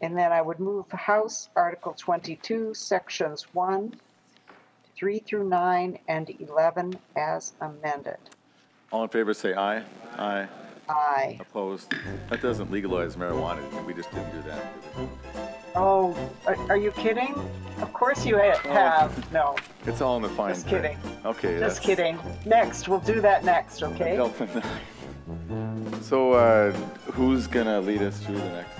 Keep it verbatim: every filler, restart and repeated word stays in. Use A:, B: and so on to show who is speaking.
A: And then I would move House Article twenty-two, Sections one, three through nine, and eleven as amended.
B: All in favor say aye. Aye.
A: Aye.
B: Opposed? That doesn't legalize marijuana. We just didn't do that.
A: Oh, are, are you kidding? Of course you ha have. No.
B: It's all in the fine
A: Just kidding.
B: print. Okay.
A: Just kidding. Next. We'll do that next, okay?
B: So uh, who's going to lead us through the next?